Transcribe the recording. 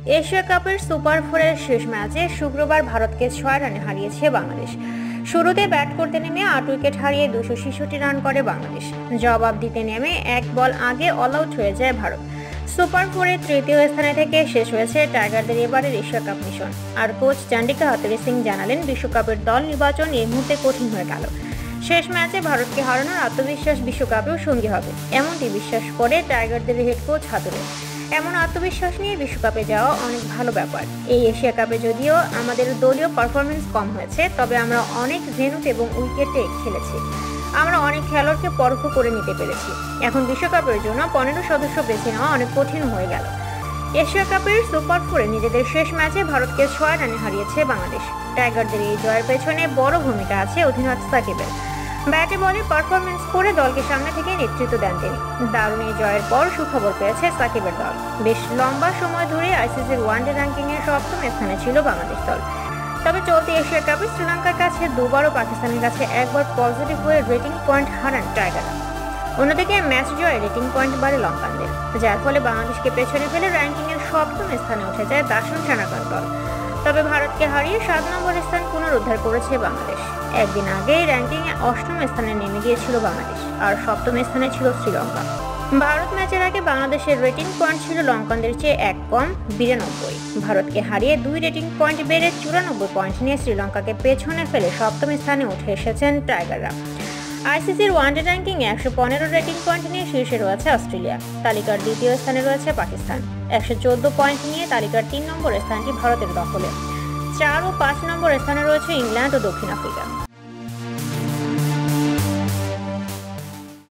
Asia কাপের super ফোরের শেষ ম্যাচে শুক্রবার ভারতকে 6 রানে হারিয়েছে বাংলাদেশ। শুরুতে ব্যাট করতে নেমে 8 উইকেট হারিয়ে 266 রান করে বাংলাদেশ। জবাব দিতে নেমে এক বল আগে অল আউট হয়ে যায় ভারত। সুপার ফোরে তৃতীয় স্থানে থেকে শেষ হয়েছে টাইগারদের এবারের এশিয়া কাপ মিশন। আর কোচ চান্ডিকা হাথুরুসিং সিং জানালেন, বিশ্বকাপের দল নির্বাচন এই মুহূর্তে কঠিন হয়ে গেল। শেষ ম্যাচে ভারতকে হারানোর আত্মবিশ্বাস বিশ্বকাপেও সঙ্গী হবে, এমনটি বিশ্বাস করে টাইগারদের হেড কোচ হাথুরুসিং। এমন আত্মবিশ্বাস নিয়ে বিশ্বকাপে যাওয়া অনেক ভালো ব্যাপার। এই এশিয়া কাপে যদিও আমাদের দলীয় পারফরমেন্স কম হয়েছে, তবে আমরা অনেক ভেন্যুতে এবং উইকেটে খেলেছি। আমরা অনেক খেলোয়াড়কে পরখ করে নিতে পেরেছি। এখন বিশ্বকাপের জন্য 15 সদস্য বেছে নেওয়া অনেক কঠিন হয়ে গেল। এশিয়া কাপের সুপার ফোরে নিজেদের শেষ ম্যাচে ভারতকে 6 রানে হারিয়েছে বাংলাদেশ। টাইগারদের এই জয়ের পেছনে বড় ভূমিকা আছে অধিনায়ক সাকিবের। ব্যাটে বলে পারফরমেন্স করে দলকে সামনে থেকে নেতৃত্ব দেন তিনি। দারুণ এই জয়ের পর সুখবর পেয়েছে সাকিবের দল। বেশ লম্বা সময় ধরে আইসিসির ওয়ানডে র্যাঙ্কিংয়ে 7ম স্থানে ছিল বাংলাদেশ দল। তবে চলতি এশিয়া কাপে শ্রীলঙ্কার কাছে দুবার ও পাকিস্তানের কাছে একবার পজিটিভ হয়ে রেটিং পয়েন্ট হারান টাইগাররা। অন্যদিকে ম্যাচ জয়ে রেটিং পয়েন্ট বাড়ে লঙ্কানদের, যার ফলে বাংলাদেশকে পেছনে ফেলে র্যাঙ্কিংয়ের 7ম স্থানে উঠে যায় দাসুন সেনাকার দল। তবে ভারতকে হারিয়ে 7 নম্বর স্থান পুনরুদ্ধার করেছে বাংলাদেশ। একদিন আগেই র্যাঙ্কিংয়ে 8ম স্থানে নেমে গিয়েছিল বাংলাদেশ, আর 7ম স্থানে ছিল শ্রীলঙ্কা। ভারত ম্যাচের আগে বাংলাদেশের রেটিং পয়েন্ট ছিল লঙ্কানদের চেয়ে 1 কম 92। ভারতকে হারিয়ে 2 রেটিং পয়েন্ট বেড়ে 94 পয়েন্ট নিয়ে শ্রীলঙ্কাকে পেছনে ফেলে 7ম স্থানে উঠে এসেছেন টাইগাররা। আইসিসির ওয়ানডে র্যাঙ্কিংয়ে 115 রেটিং পয়েন্ট নিয়ে শীর্ষে রয়েছে অস্ট্রেলিয়া। তালিকার দ্বিতীয় স্থানে রয়েছে পাকিস্তান। 114 পয়েন্ট নিয়ে তালিকার 3 নম্বর স্থানটি ভারতের দখলে। 4 ও 5 নম্বর স্থানে রয়েছে ইংল্যান্ড ও দক্ষিণ আফ্রিকা।